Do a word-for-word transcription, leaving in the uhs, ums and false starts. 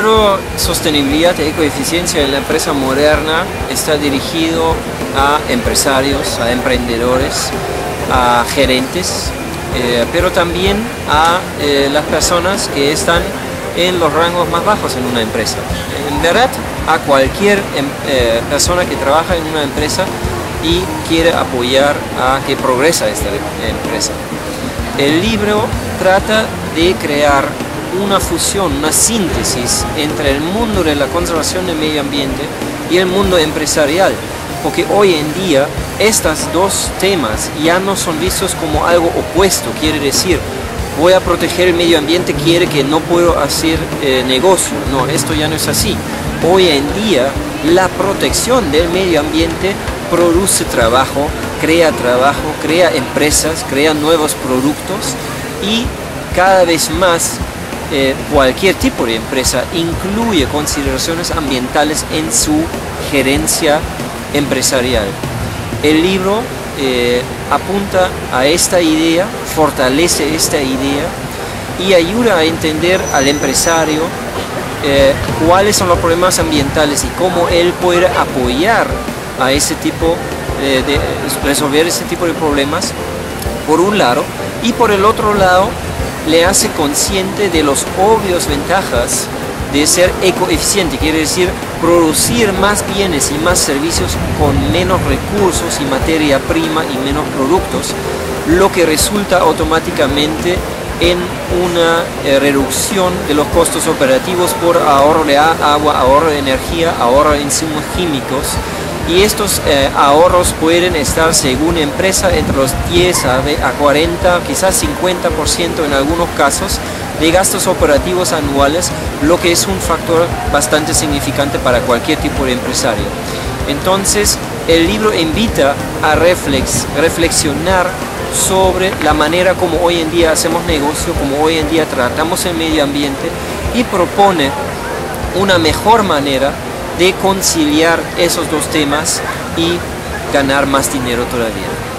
libro Sostenibilidad y Ecoeficiencia en la Empresa Moderna está dirigido a empresarios, a emprendedores, a gerentes, eh, pero también a eh, las personas que están en los rangos más bajos en una empresa. En verdad, a cualquier eh, persona que trabaja en una empresa y quiere apoyar a que progresa esta empresa. El libro trata de crear una fusión, una síntesis entre el mundo de la conservación del medio ambiente y el mundo empresarial, porque hoy en día estos dos temas ya no son vistos como algo opuesto. Quiere decir, voy a proteger el medio ambiente, quiere que no puedo hacer eh, negocio. No, esto ya no es así. Hoy en día la protección del medio ambiente produce trabajo, crea trabajo, crea empresas, crea nuevos productos y cada vez más eh, cualquier tipo de empresa incluye consideraciones ambientales en su gerencia empresarial. El libro eh, apunta a esta idea, fortalece esta idea y ayuda a entender al empresario eh, cuáles son los problemas ambientales y cómo él puede apoyar a ese tipo eh, de resolver ese tipo de problemas por un lado, y por el otro lado le hace consciente de los obvios ventajas de ser ecoeficiente, quiere decir producir más bienes y más servicios con menos recursos y materia prima y menos productos, lo que resulta automáticamente en una eh, reducción de los costos operativos por ahorro de agua, ahorro de energía, ahorro de insumos químicos. Y estos eh, ahorros pueden estar, según empresa, entre los diez a cuarenta, quizás cincuenta por ciento en algunos casos de gastos operativos anuales, lo que es un factor bastante significante para cualquier tipo de empresario. Entonces, el libro invita a reflex, reflexionar sobre la manera como hoy en día hacemos negocio, como hoy en día tratamos el medio ambiente, y propone una mejor manera de conciliar esos dos temas y ganar más dinero todavía.